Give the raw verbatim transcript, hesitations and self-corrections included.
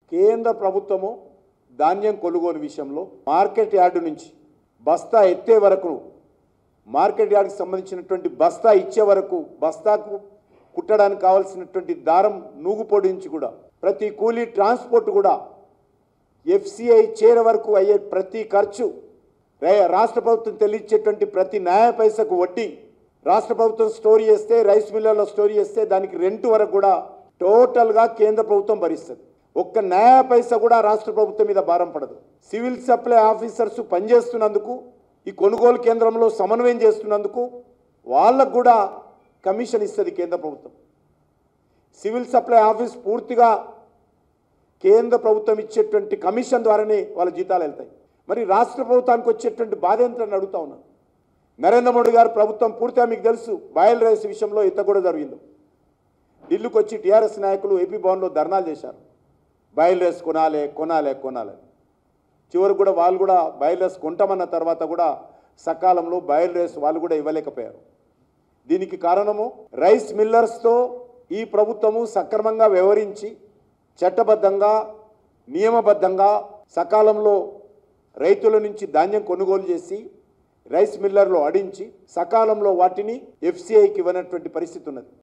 కేంద్ర ప్రభుత్వము ధాన్యం కొనుగోలు విషయంలో మార్కెట్ యార్డు నుంచి బస్తా ఎత్తే వరకు, మార్కెట్ యార్డుకి సంబంధించినటువంటి బస్తా ఇచ్చే వరకు, బస్తాకు కుట్టడానికి కావాల్సినటువంటి దారం నూగుపొడి నుంచి కూడా ప్రతి కూలీ ట్రాన్స్పోర్ట్ కూడా ఎఫ్సిఐ చేరే వరకు అయ్యే ప్రతి ఖర్చు, రాష్ట్ర ప్రభుత్వం చెల్లించేటువంటి ప్రతి న్యాయ పైసకు వడ్డీ, రాష్ట్ర ప్రభుత్వం స్టోరీ చేస్తే, రైస్ మిల్లర్లో స్టోరీ చేస్తే దానికి రెంట్ వరకు కూడా టోటల్గా కేంద్ర ప్రభుత్వం భరిస్తుంది. ఒక్క న్యాయ పైస కూడా రాష్ట్ర ప్రభుత్వం మీద భారం పడదు. సివిల్ సప్లై ఆఫీసర్స్ పనిచేస్తున్నందుకు, ఈ కొనుగోలు కేంద్రంలో సమన్వయం చేస్తున్నందుకు వాళ్ళకు కూడా కమిషన్ ఇస్తుంది కేంద్ర ప్రభుత్వం. సివిల్ సప్లై ఆఫీస్ పూర్తిగా కేంద్ర ప్రభుత్వం ఇచ్చేటువంటి కమిషన్ ద్వారానే వాళ్ళ జీతాలు వెళ్తాయి. మరి రాష్ట్ర ప్రభుత్వానికి వచ్చేటువంటి బాధ ఏంటని అడుగుతా ఉన్నాను. నరేంద్ర మోడీ గారు ప్రభుత్వం పూర్తిగా మీకు తెలుసు, బాయిల్ రైస్ విషయంలో ఎంత కూడా జరిగిందో. ఢిల్లీకి వచ్చి టీఆర్ఎస్ నాయకులు ఏపీ భవన్లో ధర్నాలు చేశారు. బాయిల్ రైస్ కొనాలి కొనాలి కొనాలి. చివరికి కూడా వాళ్ళు కూడా బాయిల్ రైస్ కొంటామన్న తర్వాత కూడా సకాలంలో బాయిల్ రైస్ వాళ్ళు కూడా ఇవ్వలేకపోయారు. దీనికి కారణము రైస్ మిల్లర్స్తో ఈ ప్రభుత్వము సక్రమంగా వ్యవహరించి చట్టబద్ధంగా నియమబద్ధంగా సకాలంలో రైతుల నుంచి ధాన్యం కొనుగోలు చేసి రైస్ మిల్లర్లో అడించి సకాలంలో వాటిని ఎఫ్సిఐకి ఇవ్వనటువంటి పరిస్థితి ఉన్నది.